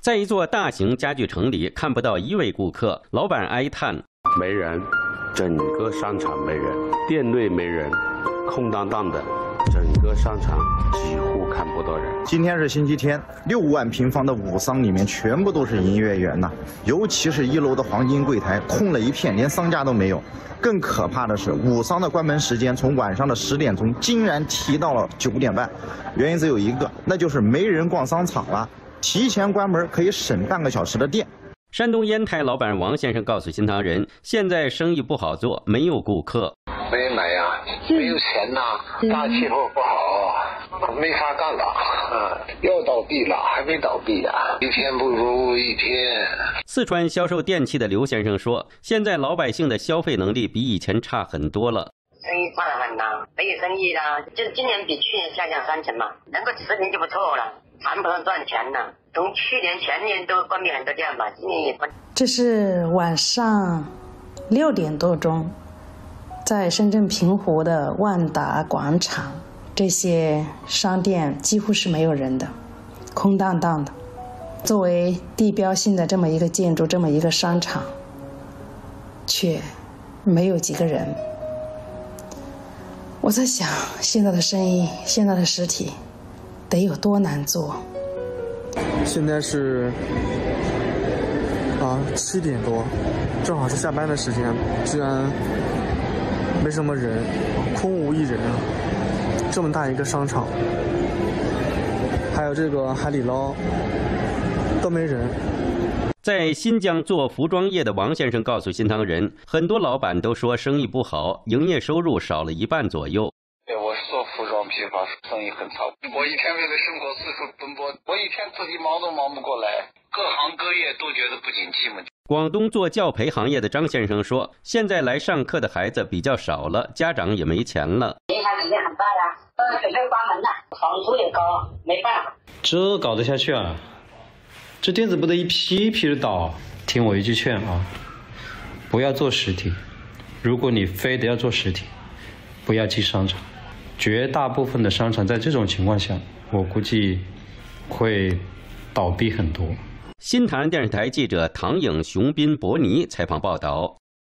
在一座大型家具城里，看不到一位顾客，老板哀叹： 没人，整个商场没人，店内没人，空荡荡的，整个商场几乎看不到人。 今天是星期天，6万平方的武桑里面全部都是营业员呐，尤其是1楼的黄金柜台空了一片，连商家都没有。更可怕的是，武桑的关门时间从晚上的10点钟竟然提到了9点半，原因只有一个，那就是没人逛商场了。 提前关门可以省半个小时的电。 山东烟台老板王先生告诉新唐人，现在生意不好做，没有顾客， 没人来呀，没有钱呐，大气候不好，没法干了，要倒闭了，还没倒闭呀，一天不如一天。 四川销售电器的刘先生说，现在老百姓的消费能力比以前差很多了。 生意差得很呐，没有生意啦，就是今年比去年下降3成嘛，能够持平就不错了。 谈不上赚钱呢，从去年前年都关闭很多店吧，今年也关。 这是晚上6点多钟，在深圳平湖的万达广场，这些商店几乎是没有人的，空荡荡的。作为地标性的这么一个建筑，这么一个商场，却没有几个人。我在想，现在的生意，现在的实体。 得有多难做？ 现在是7点多，正好是下班的时间，居然没什么人，空无一人啊！这么大一个商场，还有这个海底捞都没人。 在新疆做服装业的王先生告诉新唐人，很多老板都说生意不好，营业收入少了1半左右。 对，我是做服装批发，生意很差。我一天为了生活四处奔波，我一天自己忙都忙不过来，各行各业都觉得不景气嘛。 广东做教培行业的张先生说，现在来上课的孩子比较少了，家长也没钱了。 影响肯定很大呀，准备关门了，房租也高，没办法。 这搞得下去啊？这店子不得一批一批的倒？听我一句劝啊，不要做实体。如果你非得要做实体，不要进商场。 绝大部分的商场在这种情况下，我估计会倒闭很多。 新唐人电视台记者唐颖、熊斌、伯尼采访报道。